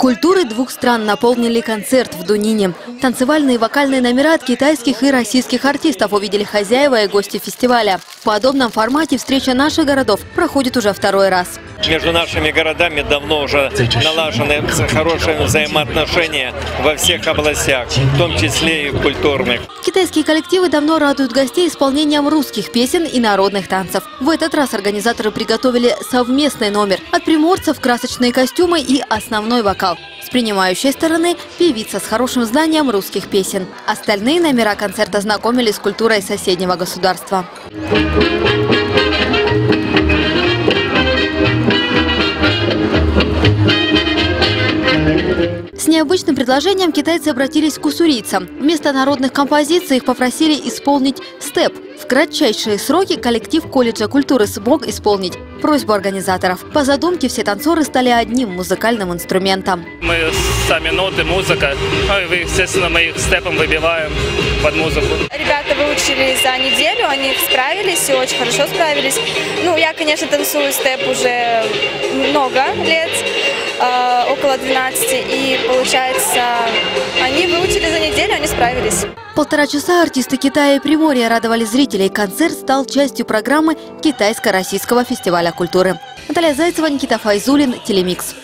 Культуры двух стран наполнили концерт в Дунине. Танцевальные и вокальные номера от китайских и российских артистов увидели хозяева и гости фестиваля. В подобном формате встреча наших городов проходит уже второй раз. Между нашими городами давно уже налажены хорошие взаимоотношения во всех областях, в том числе и в культурных. Китайские коллективы давно радуют гостей исполнением русских песен и народных танцев. В этот раз организаторы приготовили совместный номер. От приморцев красочные костюмы и основной вокал. С принимающей стороны певица с хорошим знанием русских песен. Остальные номера концерта знакомили с культурой соседнего государства. С необычным предложением китайцы обратились к уссурийцам. Вместо народных композиций их попросили исполнить степ. В кратчайшие сроки коллектив колледжа культуры смог исполнить просьбу организаторов. По задумке все танцоры стали одним музыкальным инструментом. Мы сами ноты, музыка, естественно, мы их степом выбиваем под музыку. Ребята выучили за неделю, они справились и очень хорошо справились. Ну, я, конечно, танцую степ уже много лет, около 12, и получается, они выучили за неделю, они справились. 1,5 часа артисты Китая и Приморья радовали зрителей. Концерт стал частью программы Китайско-российского фестиваля культуры. Наталья Зайцева, Никита Файзулин, Телемикс.